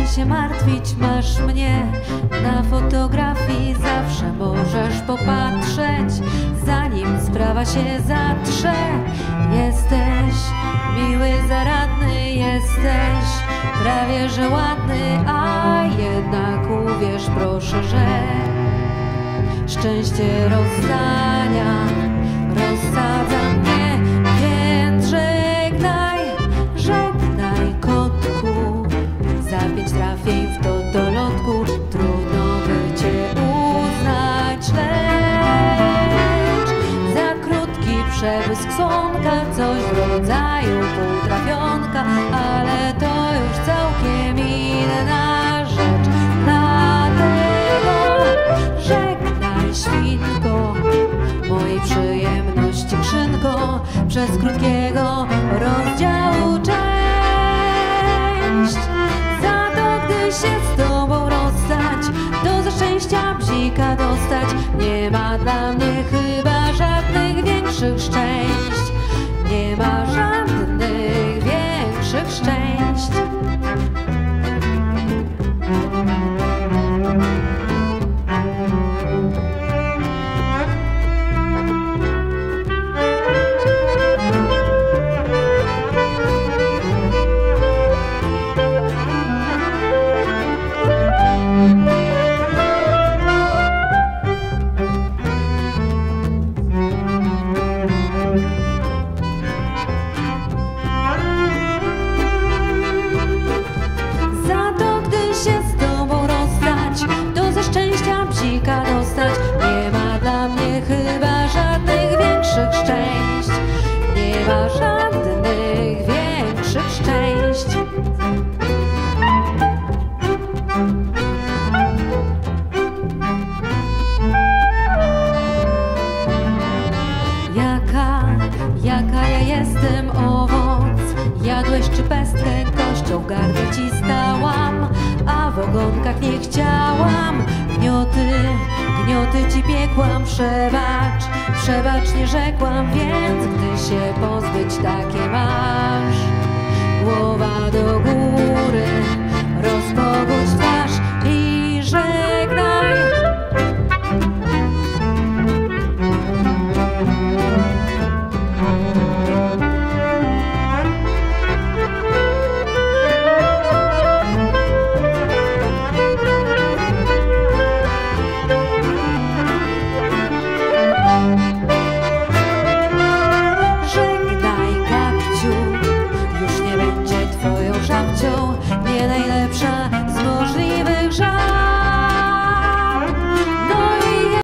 się martwić, masz mnie na fotografii. Zawsze możesz popatrzeć, zanim sprawa się zatrze. Jesteś miły, zaradny, jesteś prawie że ładny, a jednak uwierz proszę, że szczęście rozstania rozsadza mnie. Więc żegnaj, żegnaj kotku, za 5 trafień w totolotku. Trudno by cię uznać, lecz za krótki przebłysk słonka, coś w rodzaju półtrafionka, ale to już całkiem inna rzecz. Dlatego żegnaj świnko, mojej przyjemności krzynko, przez krótkiego rozdziału część. Za to, gdy się z tobą rozstać, to ze szczęścia bzika dostać. Nie ma dla mnie chyba żadnych większych szczęść. Nie ma żadnych większych szczęść. Dostać. Nie ma dla mnie chyba żadnych większych szczęść. Nie ma żadnych większych szczęść. Jaka ja jestem owoc? Jadłeś czy pestkę? Kością gardę ci stałam, a w ogonkach nie chciałam. Gnioty ci piekłam, przebacz nie rzekłam, więc gdy się pozbyć takie masz, głowa do góry, rozpogódź twarz i żegnaj. Nie najlepsza